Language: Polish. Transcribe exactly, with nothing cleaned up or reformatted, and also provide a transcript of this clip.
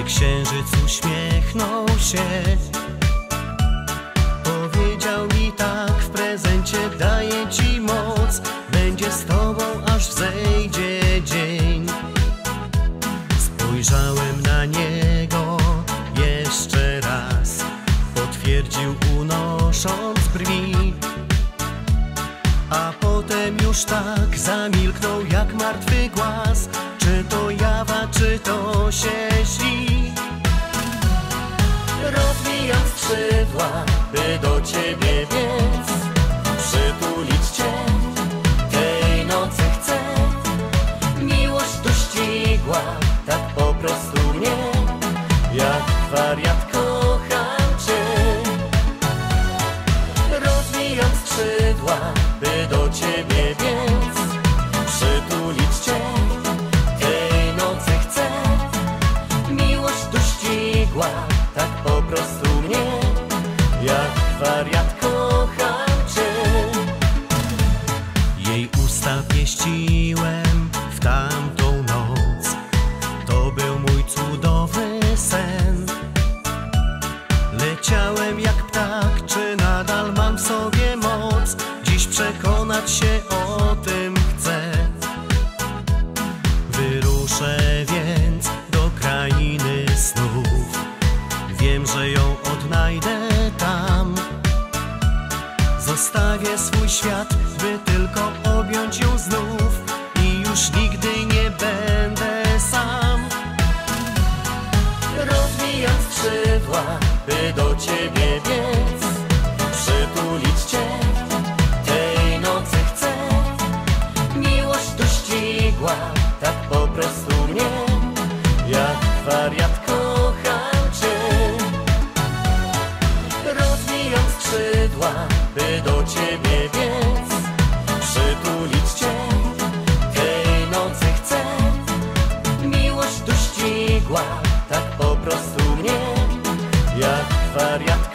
Księżyc uśmiechnął się, powiedział mi tak: w prezencie daję ci moc, będzie z tobą aż wzejdzie dzień. Spojrzałem na niego jeszcze raz, potwierdził unosząc brwi, a potem już tak zamilknął jak martwy głaz. Czy to jawa, czy to się śni? Rozwijam skrzydła, by do ciebie biec, przytulić cię tej nocy chcę. Miłość dościgła tak po prostu mnie, jak wariat kocham cię. Rozwijam skrzydła, by do ciebie biec, przytulić cię tej nocy chcę. Miłość dościgła tak po prostu mnie, jak wariat kocham cię. Jej usta pieściłem w tamtą noc, to był mój cudowny sen. Leciałem jak ptak, czy nadal mam w sobie moc? Dziś przekonać się o tym chcę. Wyruszę więc do krainy snów, wiem, że ją odnajdę tam. Zostawię swój świat, by tylko objąć ją znów, i już nigdy nie będę sam. Rozwijam skrzydła, by do ciebie biec, przytulić cię tej nocy chcę. Miłość dościgła tak po prostu mnie, jak wariat kocham cię. Rozwijam skrzydła, by do ciebie biec, przytulić cię tej nocy chcę. Miłość dościgła tak po prostu mnie, jak wariat